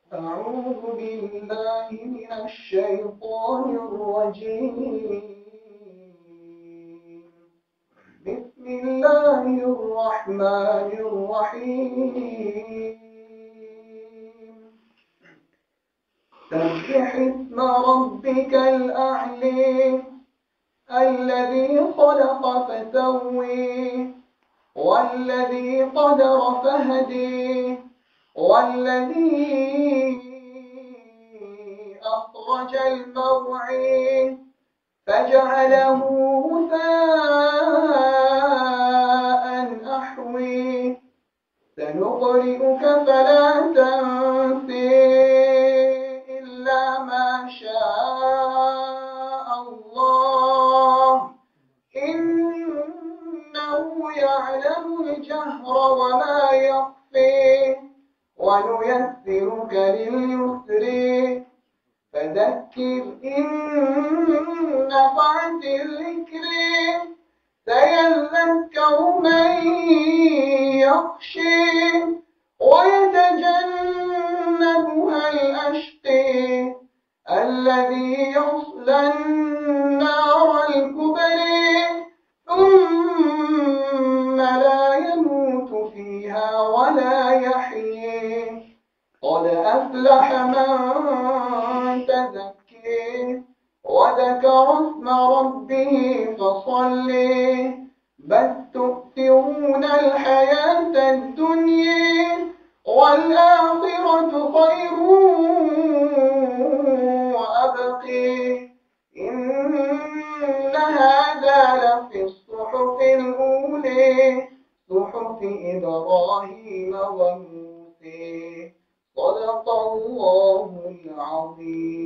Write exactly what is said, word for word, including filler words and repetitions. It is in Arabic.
أعوذ بالله من الشيطان الرجيم. بسم الله الرحمن الرحيم. سبح اسم ربك الأعلى الذي خلق فسوى والذي قدر فهدى والذي أخرج المرعى فجعله غثاء أحوى سنقرئك فلا تنسى إلا ما شاء الله إنه يعلم الجهر وما يخفى ونيسرك لليسر فذكر إن نفعت الذكر سيذكر من يخشى ويتجنبها الأشقى الذي يصلى النار الكبرى ثم لا يموت فيها ولا يحيى قد أفلح من تزكى وذكر اسم ربه فصلى بل تؤثرون الحياة الدنيا والآخرة خير وأبقى إن هذا لفي الصحف الأولى صحف إبراهيم وموسى صدق الله العظيم.